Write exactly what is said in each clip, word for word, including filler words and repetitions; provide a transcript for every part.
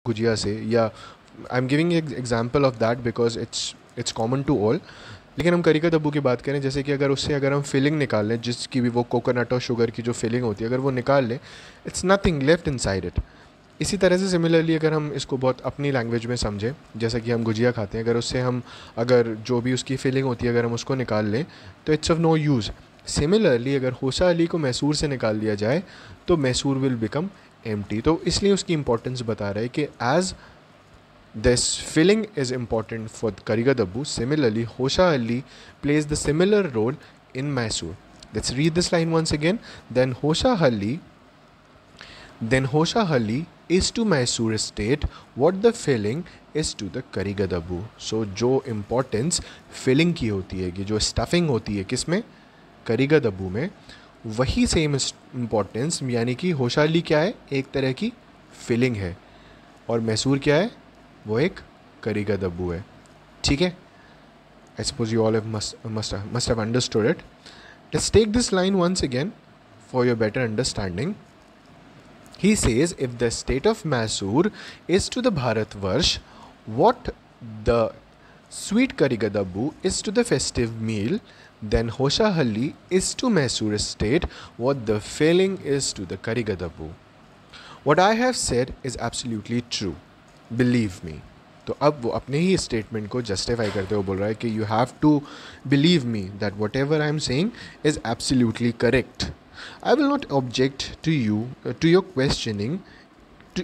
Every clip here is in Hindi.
गुजिया से, या I am giving example of that because it's it's common to all. लेकिन हम करी का दब्बू की बात करें, जैसे कि अगर उससे अगर हम फिलिंग निकाल लें, जिसकी भी वो कोकोनट और शुगर की जो फिलिंग होती है, अगर वो निकाल लें, it's nothing left inside it. इसी तरह से सिमिलरली अगर हम इसको बहुत अपनी लैंग्वेज में समझें, जैसा कि हम गुजिया खाते हैं, अगर उससे हम अगर जो भी उसकी फीलिंग होती है अगर हम उसको निकाल लें तो it's of no use. Similarly अगर होशा अली को मैसूर से निकाल दिया जाए तो मैसूर विल बिकम एम्प्टी। तो इसलिए उसकी इंपॉर्टेंस बता रहा है कि as this filling is important for Karigadabbu, similarly Hosahalli plays the similar role in Mysore. Let's read this line once again. Then Hosahalli Then Hosha Halli is to Mysore state what the filling is to the Karigadabu. So जो importance filling की होती है, कि जो stuffing होती है किस में, करीगदब्बू में, वही सेम importance, यानी कि होशा अली क्या है, एक तरह की filling है, और मैसूर क्या है, वो एक करीगदब्बू है। ठीक है, I suppose you all have must must have, must have understood it. Let's take this line once again for your better understanding. He says, if the state of Mysore is to the Bharatvarsh what the sweet Karigadabbu is to the festive meal, then Hosha Halli is to Mysore state what the filling is to the Karigadabbu. What I have said is absolutely true. Believe me. तो अब वो अपने ही स्टेटमेंट को जस्टिफाई करते हुए बोल रहा है कि you have to believe me that whatever I am saying is absolutely correct. I will not object to you uh, to your questioning. To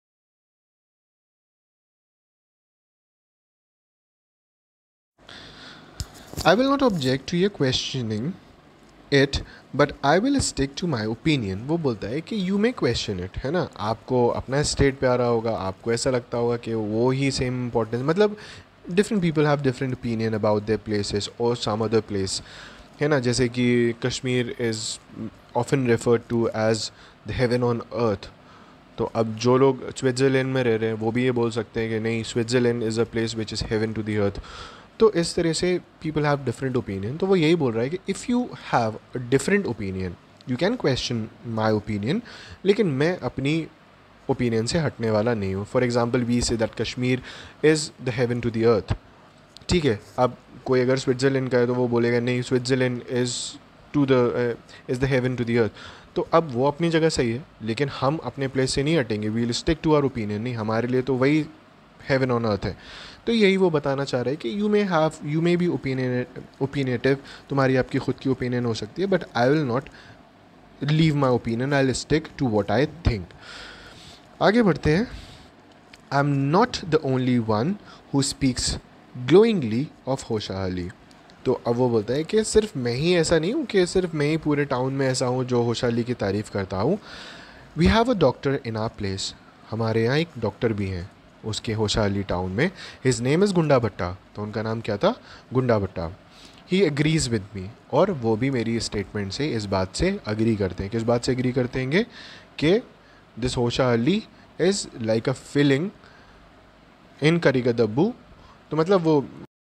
I will not object to your questioning it, but I will stick to my opinion. वो बोलता है कि you may question it, है ना, आपको अपना स्टेट पे आ रहा होगा, आपको ऐसा लगता होगा कि वो ही सेम इम्पोर्टेंस, मतलब different people have different opinion about their places or some other place, है ना. जैसे कि Kashmir is often referred to as the heaven on earth. तो अब जो लोग स्विट्ज़रलैंड में रह रहे हैं वो भी ये बोल सकते हैं कि नहीं, Switzerland is a place which is heaven to the earth. तो इस तरह से पीपल हैव डिफरेंट ओपिनियन. तो वो यही बोल रहा है कि if you have a different opinion you can question my opinion, लेकिन मैं अपनी ओपिनियन से हटने वाला नहीं हूँ. For example we say that Kashmir is the heaven to the earth. ठीक है, अब कोई अगर स्विट्ज़रलैंड का है तो वो बोलेगा नहीं, Switzerland is to the is the heaven to the earth. तो अब वो अपनी जगह सही है, लेकिन हम अपने प्लेस से नहीं हटेंगे. We will stick to our opinion. नहीं, हमारे लिए तो वही हेवन ऑन अर्थ है. तो यही वो बताना चाह रहा है कि you may have you may be opinion opinionative, तुम्हारी आपकी ख़ुद की ओपिनियन हो सकती है, but I will not leave my opinion, I will stick to what I think. आगे बढ़ते हैं. I am not the only one who speaks glowingly of Hosahalli. तो अब वो बोलता है कि सिर्फ मैं ही ऐसा नहीं हूँ, कि सिर्फ मैं ही पूरे टाउन में ऐसा हूँ जो होशा अली की तारीफ़ करता हूँ. We have a doctor in our place. हमारे यहाँ एक डॉक्टर भी हैं उसके होशा अली टाउन में. His name is Gunda Bhatta. तो उनका नाम क्या था? Gunda Bhatta. He agrees with me. और वो भी मेरी स्टेटमेंट से इस बात से अग्री करते हैं. किस बात से एग्री करते हैं? कि this Hosahalli is like a filling in Karigadabbu. तो मतलब वो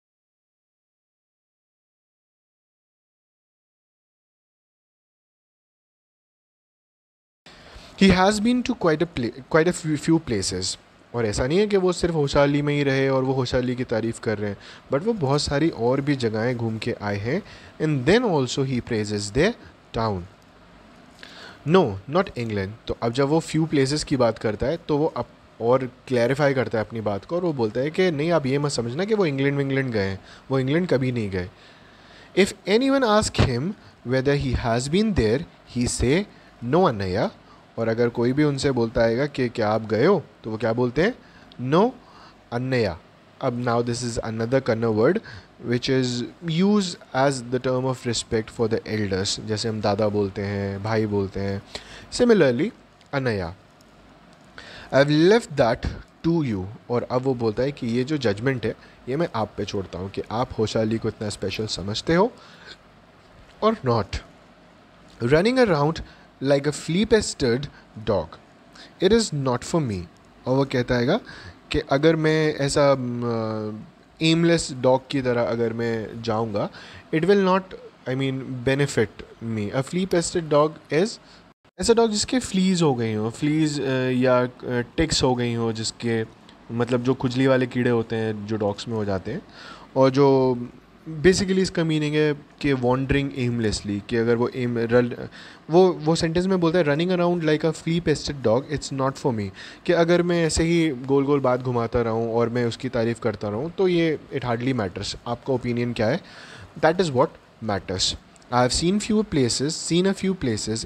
he has been to quite a quite a few places. और ऐसा नहीं है कि वो सिर्फ होशा अली में ही रहे और वो होशा अली की तारीफ़ कर रहे हैं, बट वो बहुत सारी और भी जगहें घूम के आए हैं. And then also he praises their town. No, not England. तो अब जब वो फ्यू प्लेसेस की बात करता है तो वो अब और क्लैरिफाई करता है अपनी बात को, और वो बोलता है कि नहीं, आप ये मत समझना कि वो इंग्लैंड विंग्लैंड गए हैं. वो इंग्लैंड कभी नहीं गए. If any one ask him whether he has been there he say no अनैया. और अगर कोई भी उनसे बोलता आएगा कि क्या आप गए हो, तो वो क्या बोलते हैं? नो अन्नया. अब now this is another Kannada word which is use as the term of respect for the elders. जैसे हम दादा बोलते हैं, भाई बोलते हैं. सिमिलरली अनया. I have left that to you. और अब वो बोलता है कि ये जो जजमेंट है ये मैं आप पे छोड़ता हूँ कि आप होशा अली को इतना स्पेशल समझते हो और not. Running around like a flea pestered dog, it is not for me. और वो कहता है कि अगर मैं ऐसा एमलेस डॉग की तरह अगर मैं जाऊंगा, it will not, I mean, benefit me. A flea pested dog is ऐसा डॉग जिसके फ्लीज हो गई हो, फ्लीज या टिक्स हो गई हो, जिसके मतलब जो खुजली वाले कीड़े होते हैं जो डॉग्स में हो जाते हैं, और जो बेसिकली इसका मीनिंग है कि वॉन्डरिंग एमलेसली, कि अगर वो एम रल वो वो सेंटेंस में बोलता है running around like a flea pested dog it's not for me, कि अगर मैं ऐसे ही गोल गोल बात घुमाता रहूँ और मैं उसकी तारीफ़ करता रहूँ तो ये इट हार्डली मैटर्स। आपका ओपिनियन क्या है? That is what matters. I have seen few places seen a few places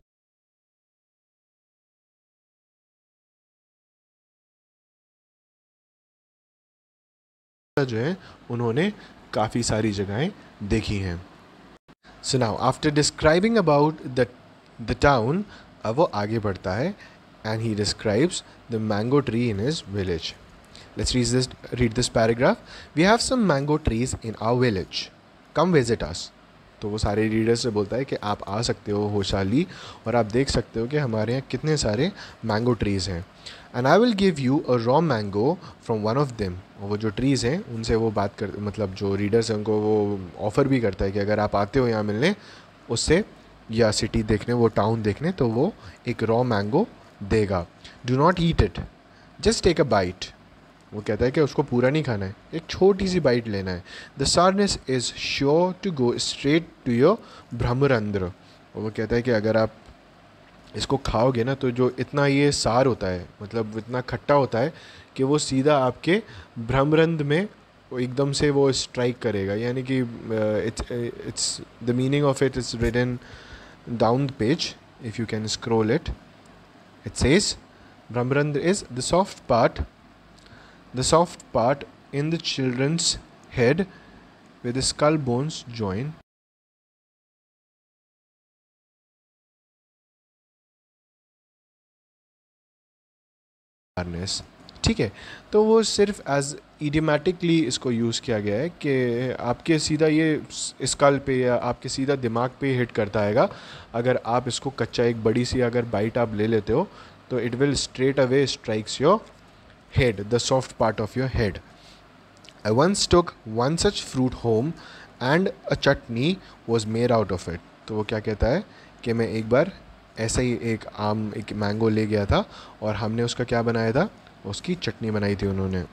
जो है उन्होंने काफ़ी सारी जगहें देखी हैं। So now after describing about the the town, अब वो आगे बढ़ता है and he describes the mango tree in his village. Let's read this read this paragraph. We have some mango trees in our village, come visit us. तो वो सारे रीडर्स से बोलता है कि आप आ सकते हो होशाली और आप देख सकते हो कि हमारे यहाँ कितने सारे मैंगो ट्रीज़ हैं। And I will give you a raw mango from one of them. और वो जो ट्रीज़ हैं उनसे वो बात कर मतलब जो रीडर्स हैं उनको वो ऑफ़र भी करता है कि अगर आप आते हो यहाँ मिलने उससे या सिटी देखने, वो टाउन देखने, तो वो एक रॉ मैंगो देगा। Do not eat it, just take a bite. वो कहता है कि उसको पूरा नहीं खाना है, एक छोटी सी बाइट लेना है। The sourness is sure to go straight to your भ्रमरंध्र। और वो कहता है कि अगर आप इसको खाओगे ना तो जो इतना ये सार होता है, मतलब इतना खट्टा होता है कि वो सीधा आपके भ्रमरंध्र में वो एकदम से वो स्ट्राइक करेगा। यानी कि it's it's the meaning of it is written down the page, if you can scroll it. It says भ्रमरंध्र is the soft part the soft part in the children's head where the skull bones join. Harness, ठीक है। तो वो सिर्फ एज इडियोमैटिकली इसको यूज़ किया गया है कि आपके सीधा ये स्कल पे या आपके सीधा दिमाग पे हिट करता हैगा। अगर आप इसको कच्चा एक बड़ी सी अगर बाइट आप ले लेते हो तो it will straight away strikes your head, the soft part of your head. I once took one such fruit home and a chutney was made out of it. तो वो क्या कहता है कि मैं एक बार ऐसा ही एक आम एक मैंगो ले गया था और हमने उसका क्या बनाया था, उसकी चटनी बनाई थी उन्होंने।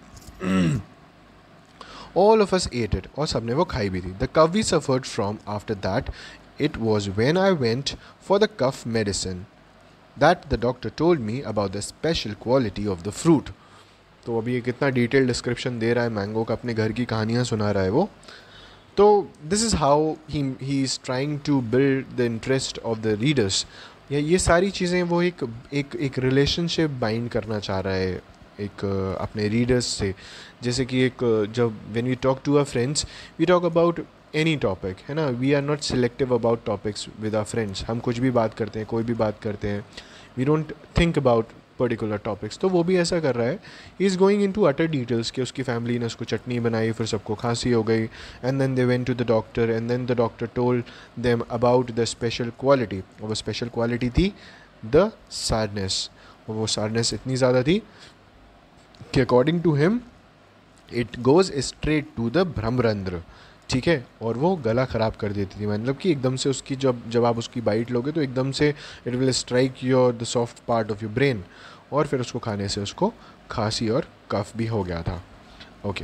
All of us ate it, और सबने वो खाई भी थी। The cough we suffered from after that, it was when I went for the cough medicine that the doctor told me about the special quality of the fruit. तो अभी ये कितना डिटेल डिस्क्रिप्शन दे रहा है मैंगो का, अपने घर की कहानियाँ सुना रहा है वो। तो this is how he he is trying to build the interest of the readers. या ये सारी चीज़ें वो एक एक एक रिलेशनशिप बाइंड करना चाह रहा है एक अपने रीडर्स से। जैसे कि एक जब when we talk to our friends we talk about any topic, है ना, we are not selective about topics with our friends. हम कुछ भी बात करते हैं, कोई भी बात करते हैं, we don't think about particular topics. तो वो भी ऐसा कर रहा है, he is going in to utter details कि उसकी फैमिली ने उसको चटनी बनाई, फिर सबको खांसी हो गई, and then they went to the doctor and then the doctor told them about the special quality. और वो स्पेशल क्वालिटी थी द सैडनेस। और वो सैडनेस इतनी ज़्यादा थी कि according to him it goes straight to the भ्रमरंध्र, ठीक है। और वो गला ख़राब कर देती थी, मतलब कि एकदम से उसकी जब जब आप उसकी बाइट लोगे तो एकदम से it will strike your the soft part of your brain, और फिर उसको खाने से उसको खांसी और कफ भी हो गया था। Okay,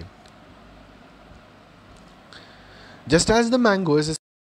just as the mango is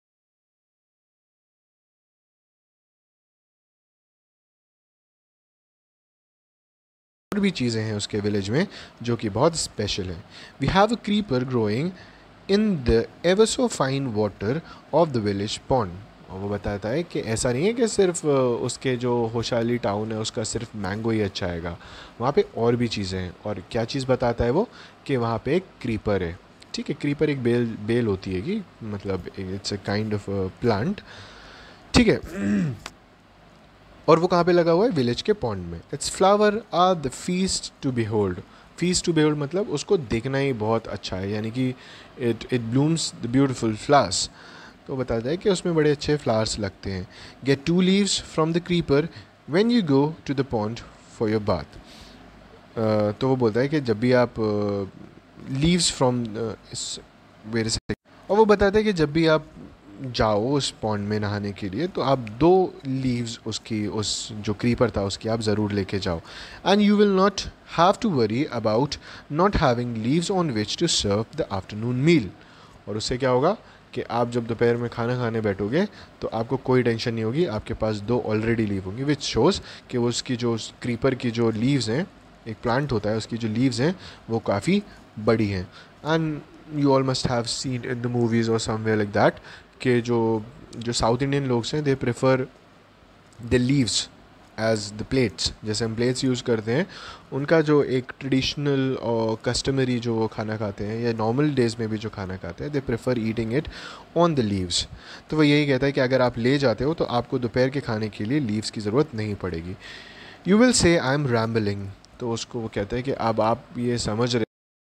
और भी चीज़ें हैं उसके विलेज में जो कि बहुत स्पेशल है। We have a creeper growing in the ever so fine water of the village pond. और वो बताता है कि ऐसा नहीं है कि सिर्फ उसके जो होशाली टाउन है उसका सिर्फ मैंगो ही अच्छा आएगा, वहाँ पे और भी चीज़ें हैं। और क्या चीज़ बताता है वो कि वहाँ पे एक क्रीपर है, ठीक है। क्रीपर एक बेल बेल होती है कि मतलब it's a kind of plant, ठीक है। और वो कहाँ पे लगा हुआ है, विलेज के पॉन्ड में। Its flower are the feast to behold. Feast to behold मतलब उसको देखना ही बहुत अच्छा है, यानी कि it it blooms the beautiful flowers. तो बताता है कि उसमें बड़े अच्छे फ्लावर्स लगते हैं। Get to leaves from the creeper when you go to the pond for your bath. तो वो बोलता है कि जब भी आप लीव्स फ्रॉम, और वो बताता है कि जब भी आप जाओ उस पॉन्ड में नहाने के लिए तो आप दो लीव्स उसकी, उस जो क्रीपर था उसकी, आप ज़रूर लेके जाओ. And you will not have to worry about not having leaves on which to serve the afternoon meal. और उससे क्या होगा कि आप जब दोपहर में खाना खाने बैठोगे तो आपको कोई टेंशन नहीं होगी, आपके पास दो ऑलरेडी लीव होंगी, विच शोज़ कि वो उसकी जो क्रीपर की जो लीव्स हैं, एक प्लांट होता है उसकी जो लीव्स हैं वो काफ़ी बड़ी हैं. And you all must have seen in the movies or somewhere like that कि जो जो साउथ इंडियन लोग हैं they prefer the leaves as the plates. जैसे हम प्लेट्स यूज़ करते हैं, उनका जो एक ट्रेडिशनल और कस्टमरी जो वो खाना खाते हैं या नॉर्मल डेज़ में भी जो खाना खाते हैं, they prefer eating it on the leaves. तो वो यही कहता है कि अगर आप ले जाते हो तो आपको दोपहर के खाने के लिए लीव्स की ज़रूरत नहीं पड़ेगी. You will say I am rambling. तो उसको वो कहता है कि अब आप ये समझ रहे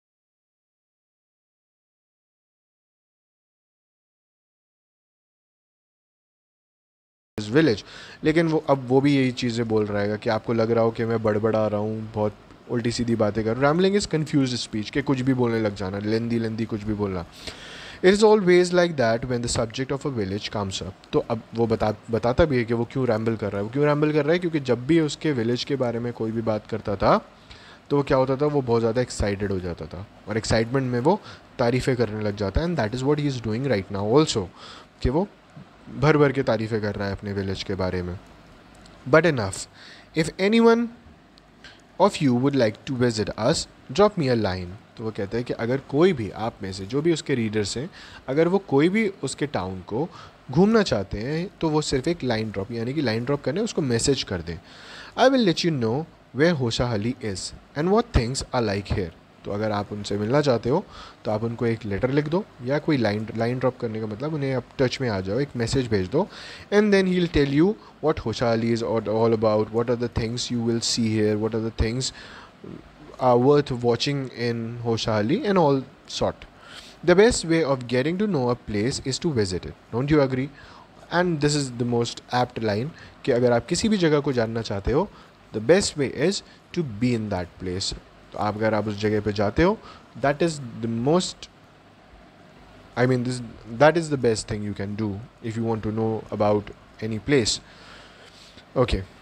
विलेज, लेकिन वो अब वो भी यही चीज़ें बोल रहा है कि आपको लग रहा हो कि मैं बड़बड़ा रहा हूँ, बहुत उल्टी सीधी बातें कर. रैमलिंग इज़ कन्फ्यूज स्पीच, के कुछ भी बोलने लग जाना, लेंदी लेंदी कुछ भी बोलना. It is always like that when the subject of a village comes up. तो अब वो बता बताता भी है कि वो क्यों रैम्बल कर रहा है. वो क्यों रैम्बल कर रहा है क्योंकि जब भी उसके विलेज के बारे में कोई भी बात करता था तो वो क्या होता था, वो बहुत ज़्यादा एक्साइटेड हो जाता था और एक्साइटमेंट में वो तारीफ़ें करने लग जाता है. And that is what he is doing right now also, कि वो भर भर के तारीफ़ें कर रहा है अपने विलेज के बारे में. But enough, if any one of you would like to visit us drop me a line. तो वो कहते हैं कि अगर कोई भी आप में से जो भी उसके रीडर्स हैं, अगर वो कोई भी उसके टाउन को घूमना चाहते हैं तो वो सिर्फ एक लाइन ड्रॉप, यानी कि लाइन ड्रॉप करने, उसको मैसेज कर दें. I will let you know where Hosahalli is and what things are like here. तो अगर आप उनसे मिलना चाहते हो तो आप उनको एक लेटर लिख दो, या कोई लाइन लाइन ड्रॉप करने का मतलब उन्हें आप टच में आ जाओ, एक मैसेज भेज दो. And then he will tell you what Hosahalli is all about, what are the things you will see here, what are the things are worth watching in Hoshali and all sort. The best way of getting to know a place is to visit it. Don't you agree? And this is the most apt line कि अगर आप किसी भी जगह को जानना चाहते हो, the best way is to be in that place. तो आप अगर आप उस जगह पे जाते हो, that is the most, I mean this, that is the best thing you can do if you want to know about any place. Okay.